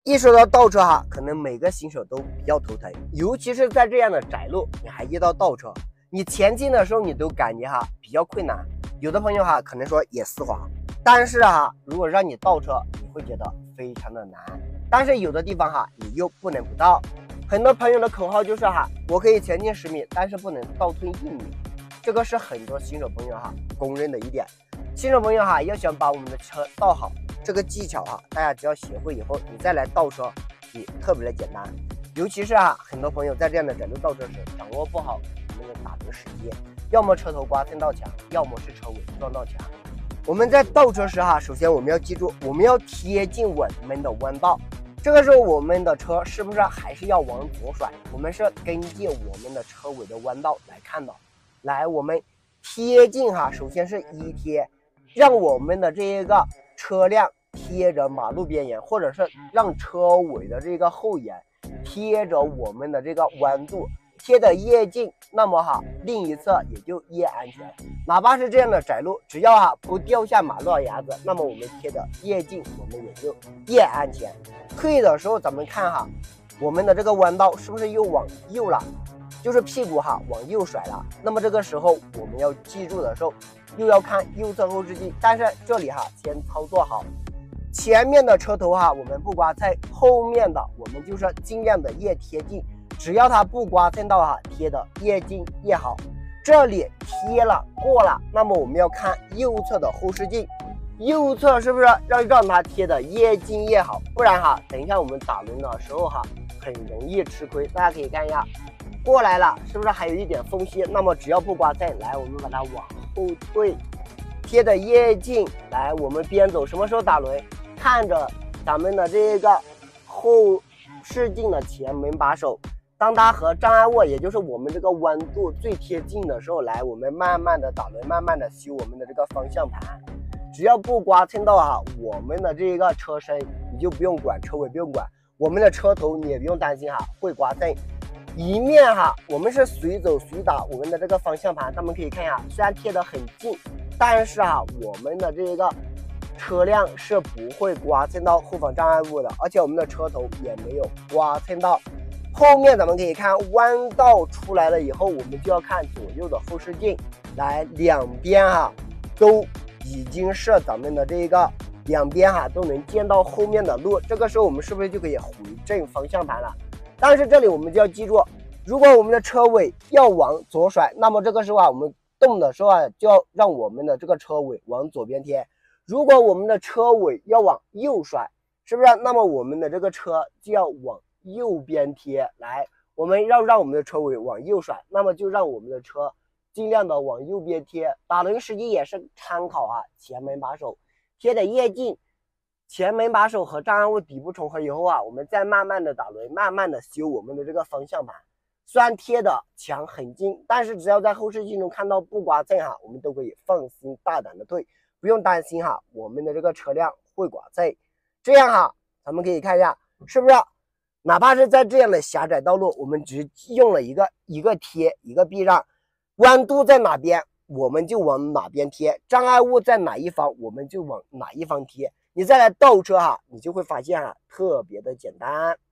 一说到倒车哈，可能每个新手都比较头疼，尤其是在这样的窄路，你还遇到倒车，你前进的时候你都感觉哈比较困难。有的朋友哈可能说也丝滑，但是哈如果让你倒车，你会觉得非常的难。但是有的地方哈你又不能不倒。很多朋友的口号就是哈，我可以前进10米，但是不能倒退1米。这个是很多新手朋友哈公认的一点。新手朋友哈要想把我们的车倒好，这个技巧大家只要学会以后，你再来倒车，你特别的简单。尤其是很多朋友在这样的窄路倒车时，掌握不好我们的打轮时机，要么车头刮蹭到墙，要么是车尾撞到墙。我们在倒车时首先我们要记住，我们要贴近我们的弯道。这个时候我们的车是不是还是要往左甩？我们是根据我们的车尾的弯道来看的。来，我们贴近首先是一贴，让我们的这一个车辆贴着马路边缘，或者是让车尾的这个后沿贴着我们的这个弯度，贴得越近，那么另一侧也就越安全。哪怕是这样的窄路，只要不掉下马路牙子，那么我们贴得越近，我们也就越安全。退的时候咱们看我们的这个弯道是不是又往右了，就是屁股往右甩了。那么这个时候我们要记住的时候，又要看右侧后视镜，但是这里先操作好前面的车头我们不刮蹭，后面的我们就是尽量的越贴近，只要它不刮蹭到贴的越近越好。这里贴了过了，那么我们要看右侧的后视镜，右侧是不是要让它贴的越近越好，不然等一下我们打轮的时候很容易吃亏。大家可以看一下，过来了是不是还有一点缝隙？那么只要不刮蹭，来我们把它往后退，贴的越近。来，我们边走，什么时候打轮？看着咱们的这个后视镜的前门把手，当它和障碍物，也就是我们这个弯度最贴近的时候，来我们慢慢的打轮，慢慢的修我们的这个方向盘。只要不刮蹭到我们的这个车身，你就不用管，车尾不用管，我们的车头你也不用担心会刮蹭。一面我们是随走随打我们的这个方向盘，咱们可以看一下，虽然贴得很近，但是我们的这个车辆是不会刮蹭到后方障碍物的，而且我们的车头也没有刮蹭到。后面咱们可以看弯道出来了以后，我们就要看左右的后视镜，来两边都已经是咱们的这个两边都能见到后面的路，这个时候我们是不是就可以回正方向盘了？但是这里我们就要记住，如果我们的车尾要往左甩，那么这个时候我们动的时候就要让我们的这个车尾往左边贴。如果我们的车尾要往右甩，是不是？那么我们的这个车就要往右边贴。来，我们要让我们的车尾往右甩，那么就让我们的车尽量的往右边贴。打轮时机也是参考前门把手贴的越近，前门把手和障碍物底部重合以后我们再慢慢的打轮，慢慢的修我们的这个方向盘。虽然贴的墙很近，但是只要在后视镜中看到不刮蹭我们都可以放心大胆的退，不用担心我们的这个车辆会刮蹭。这样咱们可以看一下，是不是哪怕是在这样的狭窄道路，我们只用了一个贴一个避让，弯度在哪边我们就往哪边贴，障碍物在哪一方我们就往哪一方贴。你再来倒车你就会发现特别的简单。